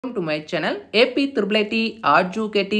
Welcome to my channel AP triple RGUKT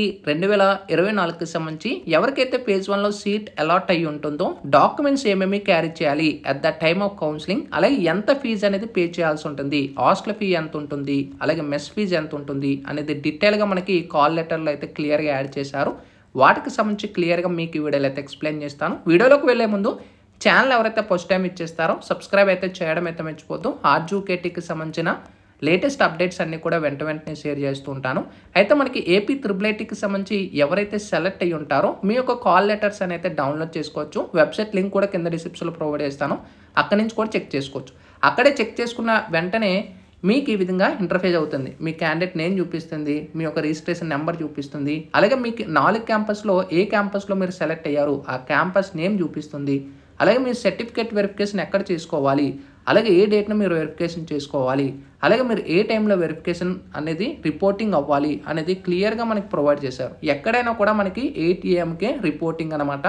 2024కి సంబంధించి ఎవరికైతే పేజ్ 1లో సీట్ అలాట్ అయ్యి ఉంటుందో డాక్యుమెంట్స్ ఏమేమి క్యారీ చేయాలి at the time of counselling, అలాగే ఎంత ఫీజు అనేది పే చేయాల్సి ఉంటుంది, హాస్టల్ ఫీ ఎంత ఉంటుంది, అలాగే మెస్ ఫీజు ఎంత ఉంటుంది అనేది డీటెయిల్గా మనకి కాల్ లెటర్లో అయితే క్లియర్గా యాడ్ చేశారు. వాటికి సంబంధించి క్లియర్గా మీకు ఈ వీడియోలో అయితే ఎక్స్ప్లెయిన్ చేస్తాను. వీడియోలోకి వెళ్ళే ముందు ఛానల్ ఎవరైతే ఫస్ట్ టైం ఇచ్చేస్తారో సబ్స్క్రైబ్ అయితే చేయడం అయితే మర్చిపోద్దు. ఆర్జూకేటీకి సంబంధించిన లేటెస్ట్ అప్డేట్స్ అన్నీ కూడా వెంటనే షేర్ చేస్తూ ఉంటాను. అయితే మనకి ఏపీ త్రిబుల్ సంబంధించి ఎవరైతే సెలెక్ట్ అయ్యి ఉంటారో మీ యొక్క కాల్ లెటర్స్ అని అయితే డౌన్లోడ్ చేసుకోవచ్చు. వెబ్సైట్ లింక్ కూడా కింద డిస్క్రిప్షన్లో ప్రొవైడ్ చేస్తాను, అక్కడి నుంచి కూడా చెక్ చేసుకోవచ్చు. అక్కడే చెక్ చేసుకున్న వెంటనే మీకు ఈ విధంగా ఇంటర్ఫేస్ అవుతుంది. మీ క్యాండిడేట్ నేమ్ చూపిస్తుంది, మీ యొక్క రిజిస్ట్రేషన్ నెంబర్ చూపిస్తుంది, అలాగే మీకు 4 క్యాంపస్లో ఏ క్యాంపస్లో మీరు సెలెక్ట్ అయ్యారు ఆ క్యాంపస్ నేమ్ చూపిస్తుంది, అలాగే మీరు సర్టిఫికేట్ వెరిఫికేషన్ ఎక్కడ చేసుకోవాలి, అలాగే ఏ డేట్ను మీరు వెరిఫికేషన్ చేసుకోవాలి, అలాగే మీరు ఏ టైంలో వెరిఫికేషన్ అనేది రిపోర్టింగ్ అవ్వాలి అనేది క్లియర్గా మనకి ప్రొవైడ్ చేశారు. ఎక్కడైనా కూడా మనకి 8 AM రిపోర్టింగ్ అనమాట.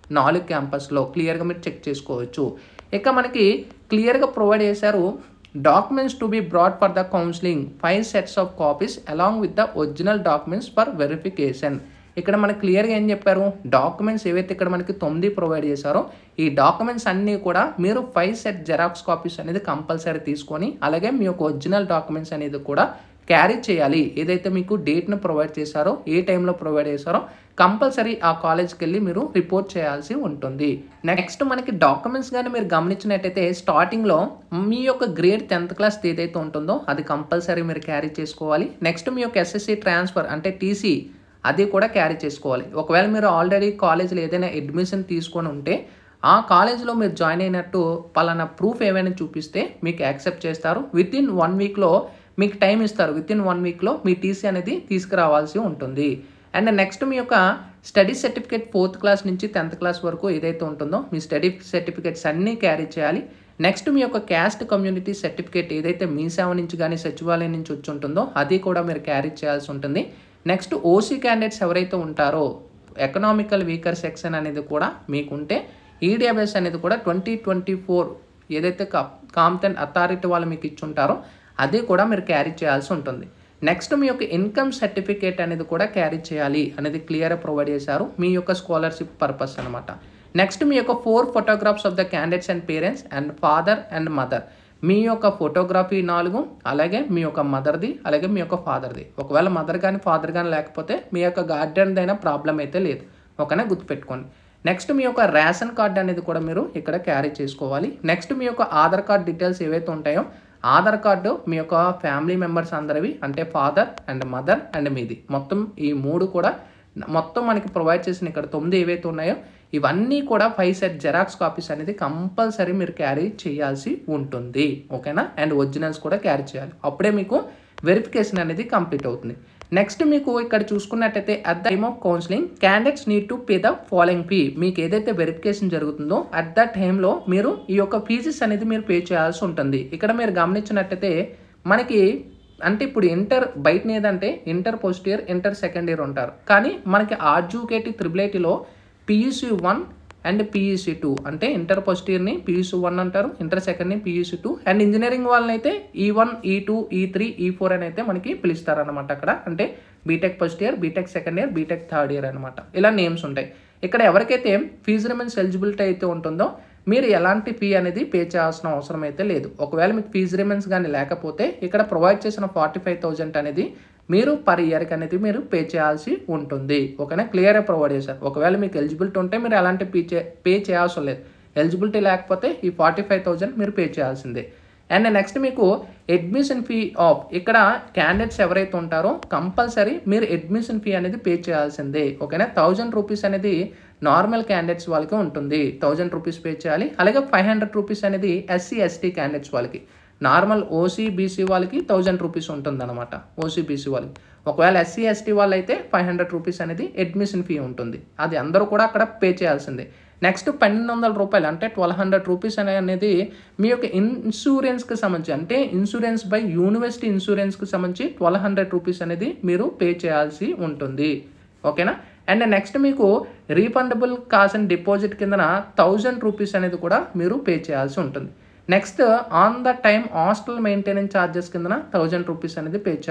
4 క్యాంపస్లో క్లియర్గా మీరు చెక్ చేసుకోవచ్చు. ఇక మనకి క్లియర్గా ప్రొవైడ్ చేశారు documents to be brought for the counselling 5 sets of copies along with the original documents for verification. ఇక్కడ మనకి క్లియర్గా ఏం చెప్పారు, డాక్యుమెంట్స్ ఏవైతే ఇక్కడ మనకి 9 ప్రొవైడ్ చేశారో ఈ డాక్యుమెంట్స్ అన్నీ కూడా మీరు 5 set జెరాక్స్ కాపీస్ అనేది కంపల్సరీ తీసుకొని అలాగే మీ యొక్క ఒరిజినల్ డాక్యుమెంట్స్ అనేది కూడా క్యారీ చేయాలి. ఏదైతే మీకు డేట్ను ప్రొవైడ్ చేశారో ఏ టైంలో ప్రొవైడ్ చేశారో కంపల్సరీ ఆ కాలేజ్కి వెళ్ళి మీరు రిపోర్ట్ చేయాల్సి ఉంటుంది. నెక్స్ట్ మనకి డాక్యుమెంట్స్ కానీ మీరు గమనించినట్టయితే స్టార్టింగ్లో మీ యొక్క గ్రేడ్ 10th క్లాస్ ఏదైతే ఉంటుందో అది కంపల్సరీ మీరు క్యారీ చేసుకోవాలి. నెక్స్ట్ మీ యొక్క SSC ట్రాన్స్ఫర్ అంటే TC అది కూడా క్యారీ చేసుకోవాలి. ఒకవేళ మీరు ఆల్రెడీ కాలేజీలో ఏదైనా అడ్మిషన్ తీసుకొని ఉంటే ఆ కాలేజీలో మీరు జాయిన్ అయినట్టు పలానా ప్రూఫ్ ఏమైనా చూపిస్తే మీకు యాక్సెప్ట్ చేస్తారు. వితిన్ 1 వీక్లో మీకు టైం ఇస్తారు. వితిన్ 1 వీక్లో మీ TC అనేది తీసుకురావాల్సి ఉంటుంది. అండ్ నెక్స్ట్ మీ యొక్క స్టడీ సర్టిఫికేట్ 4th క్లాస్ నుంచి 10th క్లాస్ వరకు ఏదైతే ఉంటుందో మీ స్టడీ సర్టిఫికేట్స్ అన్నీ క్యారీ చేయాలి. నెక్స్ట్ మీ యొక్క క్యాస్ట్ కమ్యూనిటీ సర్టిఫికేట్ ఏదైతే మీ సేవ నుంచి కానీ సచివాలయం నుంచి వచ్చి ఉంటుందో అది కూడా మీరు క్యారీ చేయాల్సి ఉంటుంది. నెక్స్ట్ OC క్యాండిడేట్స్ ఎవరైతే ఉంటారో ఎకనామికల్ వీకర్ సెక్షన్ అనేది కూడా మీకుంటే EWS అనేది కూడా 2024 ఏదైతే కాంపిటెంట్ అథారిటీ వాళ్ళు మీకు ఇచ్చుంటారో అది కూడా మీరు క్యారీ చేయాల్సి ఉంటుంది. నెక్స్ట్ మీ యొక్క ఇన్కమ్ సర్టిఫికేట్ అనేది కూడా క్యారీ చేయాలి అనేది క్లియర్గా ప్రొవైడ్ చేశారు మీ యొక్క స్కాలర్షిప్ పర్పస్ అనమాట. నెక్స్ట్ మీ యొక్క 4 photographs of the candidates and parents and father and mother. మీ యొక్క ఫోటోగ్రఫీ 4, అలాగే మీ యొక్క మదర్ది, అలాగే మీ యొక్క ఫాదర్ది. ఒకవేళ మదర్ కానీ ఫాదర్ కానీ లేకపోతే మీ యొక్క గార్డియన్ది అయినా ప్రాబ్లం అయితే లేదు, ఓకేనా, గుర్తుపెట్టుకోండి. నెక్స్ట్ మీ యొక్క రేషన్ కార్డ్ అనేది కూడా మీరు ఇక్కడ క్యారీ చేసుకోవాలి. నెక్స్ట్ మీ యొక్క ఆధార్ కార్డ్ డీటెయిల్స్ ఏవైతే ఉంటాయో ఆధార్ కార్డు మీ యొక్క ఫ్యామిలీ మెంబర్స్ అందరివి అంటే ఫాదర్ అండ్ మదర్ అండ్ మీది మొత్తం ఈ 3 కూడా మొత్తం మనకి ప్రొవైడ్ చేసిన ఇక్కడ 9 ఏవైతే ఉన్నాయో ఇవన్నీ కూడా 5 set జెరాక్స్ కాపీస్ అనేది కంపల్సరీ మీరు క్యారీ చేయాల్సి ఉంటుంది, ఓకేనా. అండ్ ఒరిజినల్స్ కూడా క్యారీ చేయాలి, అప్పుడే మీకు వెరిఫికేషన్ అనేది కంప్లీట్ అవుతుంది. నెక్స్ట్ మీకు ఇక్కడ చూసుకున్నట్టయితే at the time of counselling candidates need to pay the following fee. మీకు ఏదైతే వెరిఫికేషన్ జరుగుతుందో అట్ ద టైంలో మీరు ఈ యొక్క ఫీజెస్ అనేది మీరు పే చేయాల్సి ఉంటుంది. ఇక్కడ మీరు గమనించినట్టయితే మనకి అంటే ఇప్పుడు ఇంటర్ బయట ఏదంటే inter first year inter second year ఉంటారు, కానీ మనకి RGUKT triple PUC 1 and PUC 2 అంటే ఇంటర్ ఫస్ట్ ఇయర్ని PUC 1 అంటారు, ఇంటర్ సెకండ్ని PUC 2 అండ్ ఇంజనీరింగ్ వాళ్ళని అయితే E1 E2 E3 E4 అని అయితే మనకి పిలుస్తారు అనమాట. అక్కడ అంటే BTech first year, BTech second year, BTech third year అనమాట, ఇలా నేమ్స్ ఉంటాయి. ఇక్కడ ఎవరికైతే ఫీజు రిమెంట్స్ ఎలిజిబిలిటీ అయితే ఉంటుందో మీరు ఎలాంటి ఫీ అనేది పే చేయాల్సిన అవసరం అయితే లేదు. ఒకవేళ మీకు ఫీజు రిమెంట్స్ కానీ లేకపోతే ఇక్కడ ప్రొవైడ్ చేసిన 45,000 అనేది మీరు పర్ ఇయర్కి అనేది మీరు పే చేయాల్సి ఉంటుంది, ఓకేనా, క్లియర్గా ప్రొవైడ్ చేశారు. ఒకవేళ మీకు ఎలిజిబిలిటీ ఉంటే మీరు ఎలాంటి పే చేయాల్సిన లేదు, ఎలిజిబిలిటీ లేకపోతే ఈ 45,000 మీరు పే చేయాల్సిందే. అండ్ నెక్స్ట్ మీకు అడ్మిషన్ ఫీ ఆఫ్ ఇక్కడ క్యాండిడేట్స్ ఎవరైతే ఉంటారో కంపల్సరీ మీరు అడ్మిషన్ ఫీ అనేది పే చేయాల్సిందే, ఓకేనా. 1000 రూపీస్ అనేది నార్మల్ క్యాండిడేట్స్ వాళ్ళకి ఉంటుంది, 1000 రూపీస్ పే చేయాలి. అలాగే 500 రూపీస్ అనేది SC ST క్యాండిడేట్స్ వాళ్ళకి, నార్మల్ OC BC వాళ్ళకి 1000 రూపీస్ ఉంటుంది అనమాట, OC BC వాళ్ళకి. ఒకవేళ SC ST వాళ్ళు అయితే 500 రూపీస్ అనేది అడ్మిషన్ ఫీ ఉంటుంది, అది అందరూ కూడా అక్కడ పే చేయాల్సిందే. నెక్స్ట్ 1200 రూపాయలు అంటే 1200 రూపీస్ అనేది మీ యొక్క ఇన్సూరెన్స్కి సంబంధించి అంటే ఇన్సూరెన్స్ బై యూనివర్సిటీ ఇన్సూరెన్స్కి సంబంధించి 1200 రూపీస్ అనేది మీరు పే చేయాల్సి ఉంటుంది, ఓకేనా. అండ్ నెక్స్ట్ మీకు రీఫండబుల్ కాస్ట్ అండ్ డిపాజిట్ కిందన 1000 రూపీస్ అనేది కూడా మీరు పే చేయాల్సి ఉంటుంది. Next on the time hostel maintenance charges కింద 1000 రూపీస్ అనేది పే చేయాలి.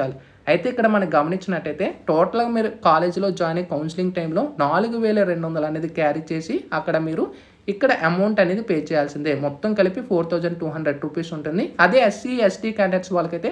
అయితే ఇక్కడ మనకు గమనించినట్టయితే టోటల్గా మీరు కాలేజీలో జాయిన్ అయ్యి కౌన్సిలింగ్ టైంలో 4200 అనేది క్యారీ చేసి అక్కడ మీరు ఇక్కడ అమౌంట్ అనేది పే చేయాల్సిందే. మొత్తం కలిపి 4200 రూపీస్ ఉంటుంది. అదే ఎస్సీ ఎస్టీ క్యాండిడేట్స్ వాళ్ళకైతే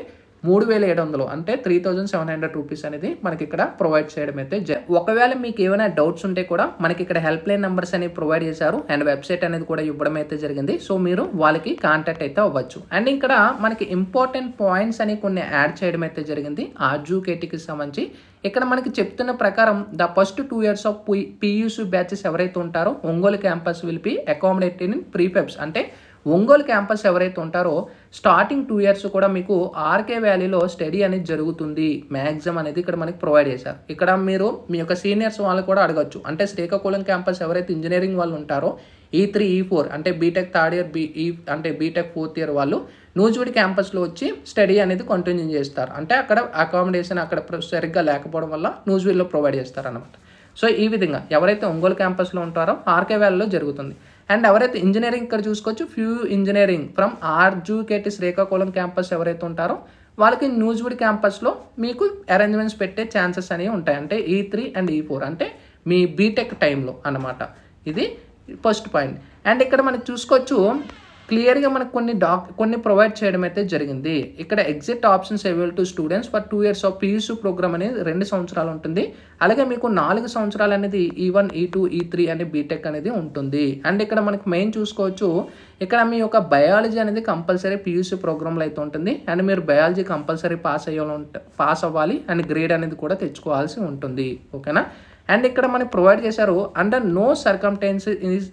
3700 అంటే 3700 రూపీస్ అనేది మనకి ఇక్కడ ప్రొవైడ్ చేయడం అయితే ఒకవేళ మీకు ఏమైనా డౌట్స్ ఉంటే కూడా మనకి ఇక్కడ హెల్ప్ లైన్ నెంబర్స్ అనేవి ప్రొవైడ్ చేశారు అండ్ వెబ్సైట్ అనేది కూడా ఇవ్వడం అయితే జరిగింది. సో మీరు వాళ్ళకి కాంటాక్ట్ అయితే అవ్వచ్చు. అండ్ ఇక్కడ మనకి ఇంపార్టెంట్ పాయింట్స్ అని కొన్ని యాడ్ చేయడం అయితే జరిగింది ఆర్జుకేటీకి సంబంధించి. ఇక్కడ మనకి చెప్తున్న ప్రకారం the first 2 years of PUC batches ఎవరైతే ఉంటారో Ongole campus will be accommodated in prefabs అంటే ఒంగోలు క్యాంపస్ ఎవరైతే ఉంటారో స్టార్టింగ్ 2 years కూడా మీకు ఆర్కే వ్యాలీలో స్టడీ అనేది జరుగుతుంది మ్యాక్సిమం అనేది ఇక్కడ మనకి ప్రొవైడ్ చేశారు. ఇక్కడ మీరు మీ యొక్క సీనియర్స్ వాళ్ళు కూడా అడగచ్చు. అంటే శ్రీకాకుళం క్యాంపస్ ఎవరైతే ఇంజనీరింగ్ వాళ్ళు ఉంటారో E3 E4 అంటే బీటెక్ థర్డ్ ఇయర్ అంటే బీటెక్ 4th year వాళ్ళు నూజివీడు క్యాంపస్లో వచ్చి స్టడీ అనేది కంటిన్యూ చేస్తారు. అంటే అక్కడ అకామిడేషన్ అక్కడ సరిగ్గా లేకపోవడం వల్ల నూజివీడులో ప్రొవైడ్ చేస్తారు అనమాట. సో ఈ విధంగా ఎవరైతే ఒంగోలు క్యాంపస్లో ఉంటారో ఆర్కే వ్యాలీలో జరుగుతుంది. అండ్ ఎవరైతే ఇంజనీరింగ్ ఇక్కడ చూసుకోవచ్చు few engineering from RGUKT Srikakulam campus ఎవరైతే ఉంటారో వాళ్ళకి నూజివీడు క్యాంపస్లో మీకు అరేంజ్మెంట్స్ పెట్టే ఛాన్సెస్ అనేవి ఉంటాయి. అంటే E3 and E4 అంటే మీ బీటెక్ టైంలో అన్నమాట. ఇది ఫస్ట్ పాయింట్. అండ్ ఇక్కడ మనకి చూసుకోవచ్చు క్లియర్గా మనకు కొన్ని ప్రొవైడ్ చేయడం అయితే జరిగింది. ఇక్కడ exit options available to students for 2 years of PUC program అనేది 2 సంవత్సరాలు ఉంటుంది. అలాగే మీకు 4 సంవత్సరాలు అనేది E1 E2 E3 అనే బీటెక్ అనేది ఉంటుంది. అండ్ ఇక్కడ మనకి మెయిన్ చూసుకోవచ్చు ఇక్కడ మీ యొక్క బయాలజీ అనేది కంపల్సరీ పియూసీ ప్రోగ్రామ్లో అయితే ఉంటుంది. అండ్ మీరు బయాలజీ కంపల్సరీ పాస్ అవ్వాలి అండ్ గ్రేడ్ అనేది కూడా తెచ్చుకోవాల్సి ఉంటుంది. ఓకేనా. అండ్ ఇక్కడ మనకి ప్రొవైడ్ చేశారు under no circumstances is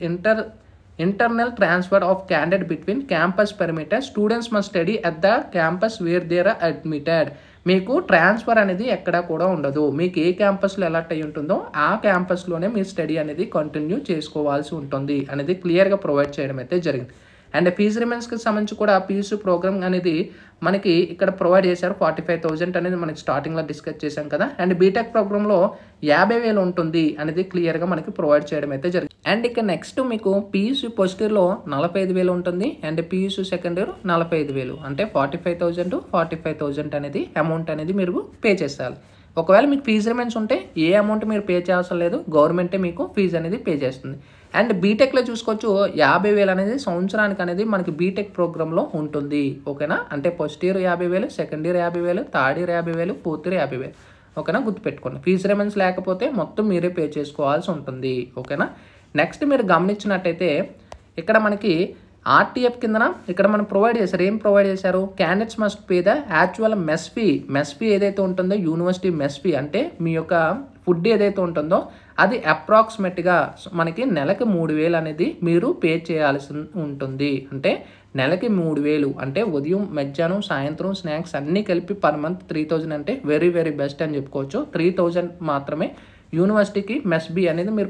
internal transfer of candidate between campus perimeters students must study at the campus where they are admitted. మీకు ట్రాన్స్ఫర్ అనేది ఎక్కడా కూడా ఉండదు. మీకు ఏ క్యాంపస్లో ఎలాట్ అయి ఉంటుందో ఆ క్యాంపస్లోనే మీ స్టడీ అనేది కంటిన్యూ చేసుకోవాల్సి ఉంటుంది అనేది క్లియర్గా ప్రొవైడ్ చేయడం అయితే జరిగింది. అండ్ ఫీజు రిమెంట్స్కి సంబంధించి కూడా పీయూసీ ప్రోగ్రామ్ అనేది మనకి ఇక్కడ ప్రొవైడ్ చేశారు. 45,000 అనేది మనకి స్టార్టింగ్లో డిస్కస్ చేశాం కదా. అండ్ బీటెక్ ప్రోగ్రాంలో 50,000 ఉంటుంది అనేది క్లియర్గా మనకి ప్రొవైడ్ చేయడం అయితే జరిగింది. అండ్ ఇక్కడ నెక్స్ట్ మీకు పీయూసీ ఫస్ట్ ఇయర్లో 45,000 ఉంటుంది. అండ్ పీయూసీ సెకండ్ ఇయర్ 45,000 అంటే 45,000 అనేది అమౌంట్ అనేది మీరు పే చేస్తారు. ఒకవేళ మీకు ఫీజు రిమెంట్స్ ఉంటే ఏ అమౌంట్ మీరు పే చేయాల్సిన లేదు, గవర్నమెంటే మీకు ఫీజు అనేది పే చేస్తుంది. అండ్ బీటెక్లో చూసుకోవచ్చు 50,000 అనేది సంవత్సరానికి అనేది మనకి బీటెక్ ప్రోగ్రాంలో ఉంటుంది. ఓకేనా. అంటే first year 50,000, second year 50,000, third year 50,000, fourth year 50,000. ఓకేనా. గుర్తుపెట్టుకోండి. ఫీజు రిమెంట్స్ లేకపోతే మొత్తం మీరే పే చేసుకోవాల్సి ఉంటుంది. ఓకేనా. నెక్స్ట్ మీరు గమనించినట్టయితే ఇక్కడ మనకి ఆర్టీఎఫ్ కిందన ఇక్కడ మనం ప్రొవైడ్ చేశారు. ఏం ప్రొవైడ్ చేశారు? Candidates must pay the actual mess fee ఏదైతే ఉంటుందో యూనివర్సిటీ మెస్ ఫీ అంటే మీ యొక్క ఫుడ్ ఏదైతే ఉంటుందో అది అప్రాక్సిమేట్గా మనకి నెలకి 3,000 అనేది మీరు పే చేయాల్సి ఉంటుంది. అంటే నెలకి 3,000 అంటే ఉదయం మధ్యాహ్నం సాయంత్రం స్నాక్స్ అన్నీ కలిపి పర్ మంత్ 3,000 అంటే వెరీ వెరీ బెస్ట్ అని చెప్పుకోవచ్చు. 3,000 మాత్రమే యూనివర్సిటీకి మెస్ ఫీ అనేది మీరు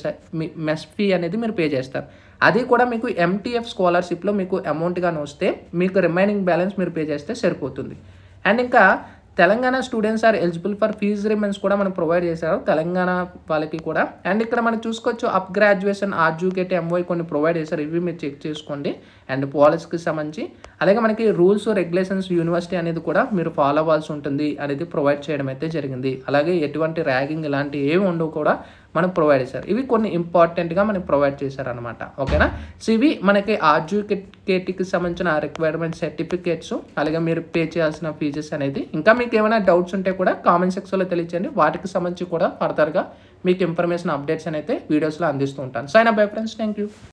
పే చేస్తారు. అది కూడా మీకు MTF స్కాలర్షిప్లో మీకు అమౌంట్ కానీ వస్తే మీకు రిమైనింగ్ బ్యాలెన్స్ మీరు పే చేస్తే సరిపోతుంది. అండ్ ఇంకా Telangana students are eligible for fee reimbursements కూడా మనకు ప్రొవైడ్ చేశారు తెలంగాణ వాళ్ళకి కూడా. అండ్ ఇక్కడ మనం చూసుకోవచ్చు అప్ గ్రాడ్యుయేషన్ ఆర్జుకేటీ MOE కొన్ని ప్రొవైడ్ చేశారు. ఇవి మీరు చెక్ చేసుకోండి. అండ్ పాలసీకి సంబంధించి అలాగే మనకి రూల్స్ రెగ్యులేషన్స్ యూనివర్సిటీ అనేది కూడా మీరు ఫాలో అవ్వాల్సి ఉంటుంది అనేది ప్రొవైడ్ చేయడం అయితే జరిగింది. అలాగే ఎటువంటి ర్యాగింగ్ ఇలాంటి ఏమి ఉండవు కూడా మనకు ప్రొవైడ్ చేశారు. ఇవి కొన్ని ఇంపార్టెంట్గా మనకి ప్రొవైడ్ చేశారనమాట. ఓకేనా. సో ఇవి మనకి ఆర్జుకేటీకి సంబంధించిన రిక్వైర్మెంట్ సర్టిఫికేట్స్ అలాగే మీరు పే చేయాల్సిన ఫీజెస్ అనేది. ఇంకా మీకు ఏమైనా డౌట్స్ ఉంటే కూడా కామెంట్ సెక్షన్లో తెలియచేయండి. వాటికి సంబంధించి కూడా ఫర్దర్గా మీకు ఇన్ఫర్మేషన్ అప్డేట్స్ అయితే వీడియోస్లో అందిస్తూ ఉంటాను. Sign up bye friends. Thank you.